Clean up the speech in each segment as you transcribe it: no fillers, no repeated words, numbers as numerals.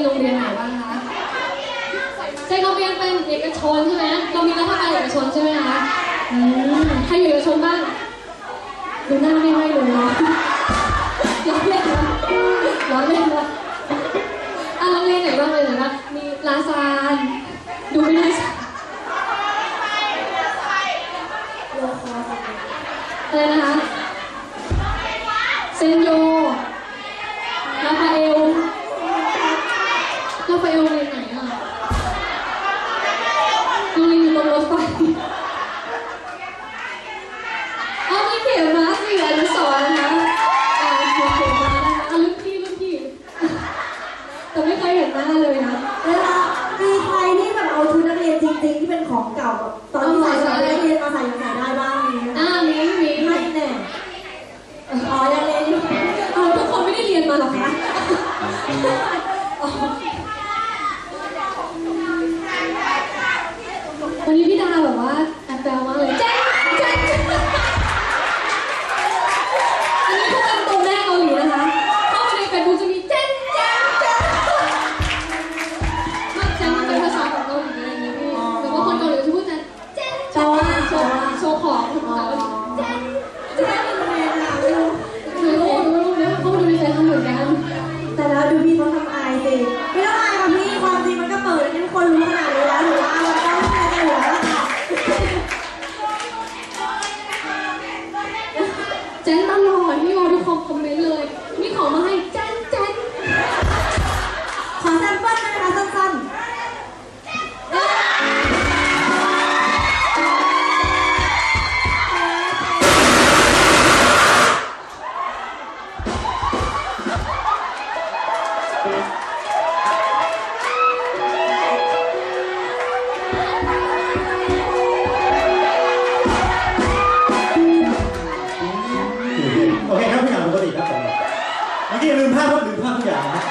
โรงเรียนไหนบ้างคะใช่โรงเรียนเป็นเอกชนใช่ไหมเรามีรัฐบาลเอกชนใช่ไหมคะใครอยู่เอกชนบ้างดูหน้าไม่ค่อยรู้เนาะร้อนเล่นนะร้อนเล่นนะโรงเรียนไหนบ้างเลยนะมีลาซานดูไม่ได้อะไรนะคะเซนโยราฟาเอลเรียนไหนอ่ะโรงเรียนอยู่ตรงรถไฟมีเขียนมาสิอนุสรณ์นะคะเขียนมานะคะรุ่นพี่แต่ไม่เคยเห็นหน้าเลยนะเวลามีใครที่แบบเอาชุดนักเรียนจริงๆที่เป็นของเก่าแบบตอนที่ใส่ชุดนักเรียนมาใส่ยังไงได้บ้างมีไม่แน่ยังเรียนอยู่ทุกคนไม่ได้เรียนมาหรอคะวันนี้พี่ดาแบบว่าแอบแซวมากเลยเจ๊อันนี้พูดเป็นตัวแม่เกาหลีนะคะเข้าไปในเฟซบุ๊กจะมีเจ๊มันเป็นภาษาของเกาหลีอะไรอย่างเงี้ยพี่แต่ว่าคนเกาหลีจะพูดแต่เจ๊โชว์ของภาษาเกาหลีเจ๊เขาดูในเฟซทำเหมือนกันแต่แล้วดูพี่เขาทำอายสิไม่ต้องอายค่ะพี่ความจริงมันก็เปิดให้ทุกคนรู้ขนาดนี้แล้วหรือว่าเราต้องไม่ได้หัวเจนตลอดพี่วอทุกคนคอมเมนต์เลยมีของมาให้เจนขอแซมเปิลนะคะสั้นๆลืมภาพทุกอย่างนะ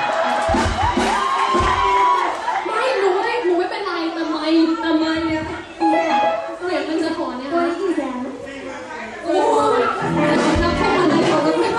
ไม่หนูไม่เป็นไรแต่ไม่เนี่ยเสียงมันจะถอนเนี่ยตัวนี้กี่แสนโอ้ยนับแค่อะไรก่อนก็ไม่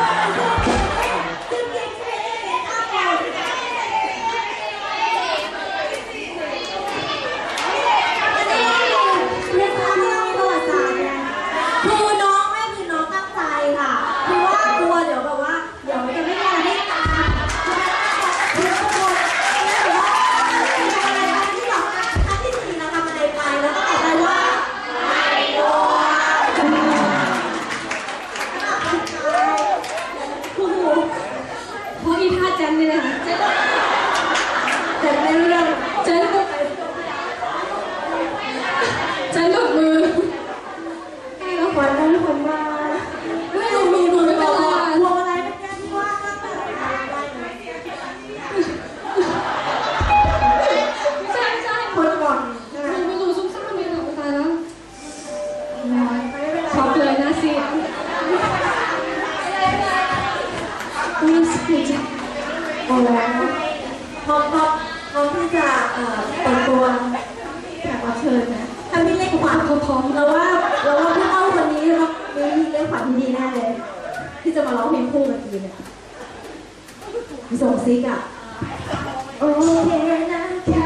พร้อมที่จะเปิดตัวแขกรับเชิญนะถ้ามีเลขขวัญเขาพร้อมเราว่าพี่เอ้าคนนี้เรามีเลขขวัญที่ดีแน่เลยที่จะมาร้องเพลงคู่กันทีเนี่ยส่งซิกอ่ะโอเคนะ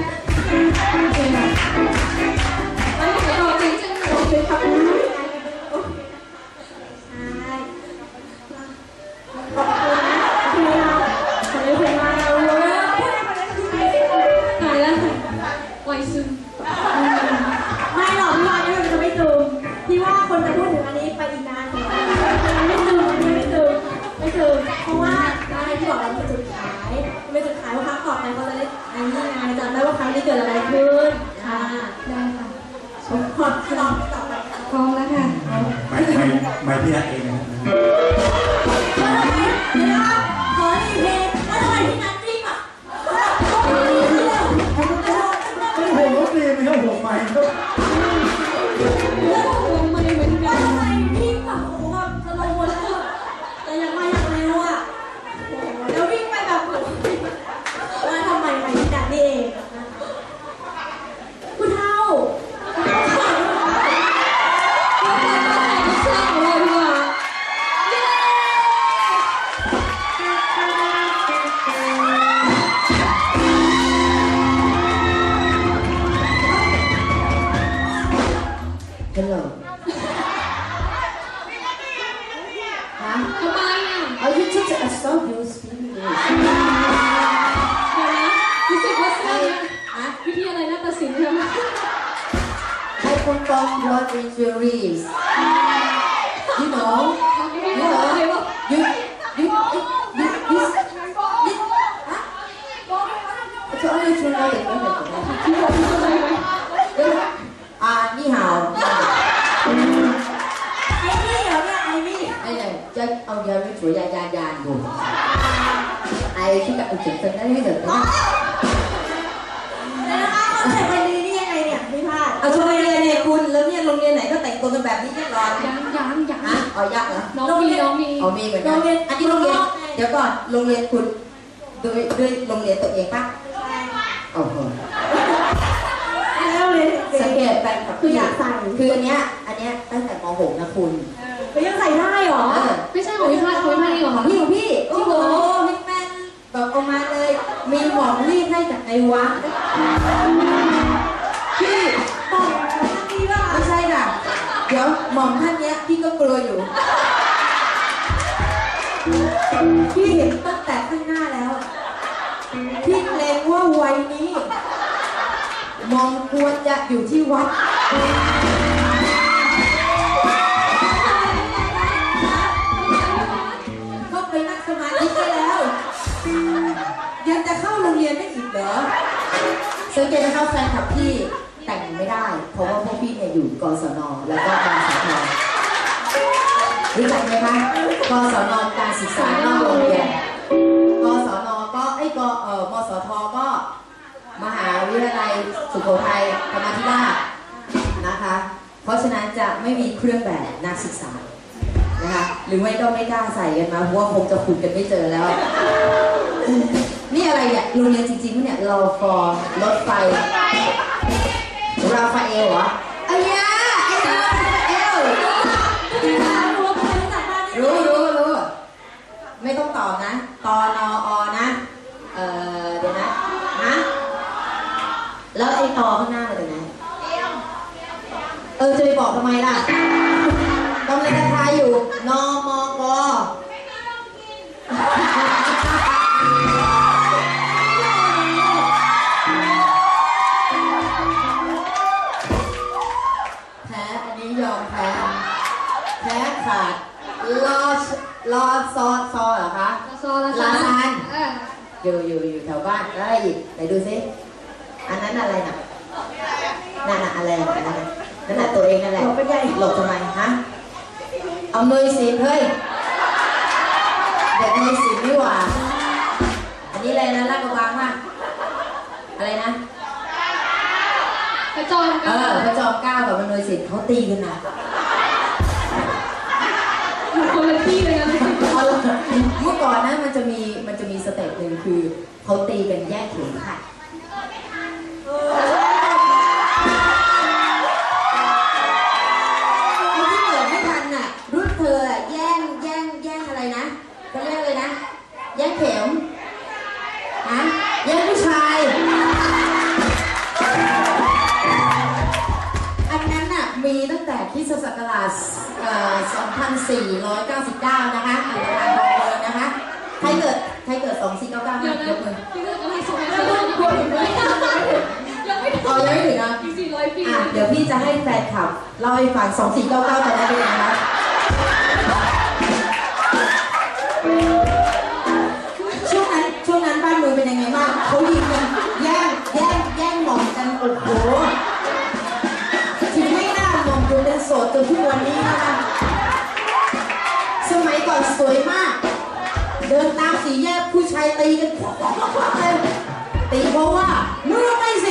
ไม่ใช่เราจริงจังเราเป็นครับไม่หรอกพี่ว่านี่มันจะไม่ตึงพี่ว่าคนจะพูดถึงอันนี้ไปอีกนานเลยไม่ตึงเพราะว่าได้ที่บอกเราเป็นจุดขายว่าครั้งต่อไปเขาจะได้อันนี้ไงจำได้ว่าครั้งนี้เกิดอะไรขึ้นได้ค่ะขอลองต่อไปพร้อมแล้วค่ะไม่พี่นัทเองนะขอรีเพลย์แล้วทำไมพี่นัทรีบอ่ะผมก็รีบไม่เอาผมไปเหมือนกันทำไมพี่แบบโอ้โหแบบสโลว์แล้วแต่ยังไม่ยังเร็วอ่ะแล้ววิ่งไปแบบว่าทำไมไม่ดันนี่เองคุณเท่าเตัดสินใช่ไหม I perform your injuries. You know, you know, you, cho ơi cho ơi để con à ni hào ไอ้นี่เหรอเนี่ยไอ้นี่ đây này cho ông giờ với chuỗi dài dài dài rồi ai khi gặp chuyện tình đấy được đó แล้วนะคะคอนเซ็ปต์วันนี้นี่ยังไงเนี่ยพี่พาดเอาโรงเรียนเนี่ยคุณแล้วเนี่ยโรงเรียนไหนก็แต่งตัวกันแบบนี้แน่นอนยังฮะอ๋อยักษ์เหรอน้องมีอ๋อมีเหมือนกันอันนี้โรงเรียนเดี๋ยวก่อนโรงเรียนคุณด้วยโรงเรียนตัวเองปะโอ้โหแล้วเลยสังเกตแฟนคลับคืออยากใส่คืออันเนี้ยตั้งแต่ม .6 นะคุณก็ยังใส่ได้เหรอไม่ใช่ของพี่พาดของพี่พาดเองเหรอของคะพี่โอ้โหพี่แมนบอกออกมาเลย มีหมอนรีดให้จากในวัดพี่ต่อดีว่าไม่ใช่ค่ะเดี๋ยวหมอมท่านเนี้ยพี่ก็กลัวอยู่ พี่เห็นตั้งแต่ข้างหน้าแล้ว พี่เกรงว่าวัยนี้ มองควรจะอยู่ที่วัดก็ไปนั่งสมาธิได้แล้ว ยังจะเข้าโรงเรียนได้อีกเหรอสังเกตนะคะแฟนคลับพี่แต่งไม่ได้ เพราะว่าพวกพี่เนี่ยอยู่กศนแล้วก็กศทรู้จักไหมคะกศนการศึกษานอกโรงเรียนกศนก็มสทก็มหาวิทยาลัยสุโขทัยธรรมาธิราชนะคะ เพราะฉะนั้นจะไม่มีเครื่องแบบนักศึกษานะคะหรือไม่ก็ไม่กล้าใส่กันมาเพราะว่าคงจะขุดกันไม่เจอแล้ว นี่อะไรเนี่ยโรงเรียนจริงๆเนี่ยรอฟอร์รถไฟราฟาเอลเหรอไอ้ยาไอ้ราฟาเอลรู้ไม่ต้องตอบนะตนอนะเดี๋ยวนะฮะแล้วไอ้ตอข้างหน้าเป็นไงจะไปบอกทำไมล่ะกำลังจะทายอยู่นมกแพ้อันนี้ยอมแพ้ขาดรอซอเหรอคะซอละลาซานเอออยู่แถวบ้านแล้วอะไรอีกไหนดูซิอันนั้นอะไรน่ะนั่นน่ะอะไรนั่นน่ะตัวเองนั่นแหละหลบทำไมฮะเอาเนยสิเฮ้ยเด็กเนยสินี่หว่าอันนี้อะไรนะลาดกระบังป่ะอะไรนะกระจอนกันพระจอมเกล้ากับมโนยสิทธิ์เขาตีกันนะคนละที่เลยนะเมื่อก่อนนะมันจะมีสเต็ปหนึ่งคือเขาตีกันแยกเข็มขัดไอ้ที่เกิดไม่ทันน่ะรุ่นเธอแย่งอะไรนะเขาเรียกอะไรนะแย่งเข็มฮะแย่งผู้ชายอันนั้นน่ะมีตั้งแต่คริสตศักราช2499นะคะอันตรายทองเบอร์นะคะใครเกิด2499 เดี๋ยวนะนะยกมือพี่ก็จะให้ส่งให้เราคนอื่นด้วยยังไม่ถึงเอายังไม่ถึงนะอีก400 ปีเดี๋ยวพี่จะให้แฟนคลับเล่าให้ฟัง2499ตอนนั้นเป็นยังไงคะช่วงนั้นบ้านเมืองเป็นยังไงบ้างเขายิงกันแย่งหม่อมกันโอ้โหถึงไม่น่าหม่อมอยู่เป็นโสดจนทุกวันนี้นะคะสมัยก่อนสวยมากเดินตามสี่แยกผู้ชายตีกันตีเพราะว่ามึงไม่สิ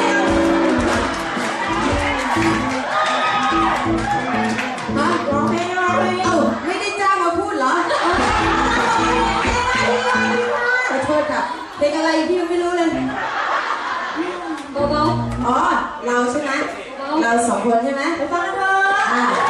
ฮะร้องเพลงไม่ได้จ้างมาพูดเหรอขอโทษค่ะเพลงอะไรพี่ยังไม่รู้เลยเบาอ๋อเราใช่ไหมเราสองคนใช่ไหมไปฟังกันเถอะอ่า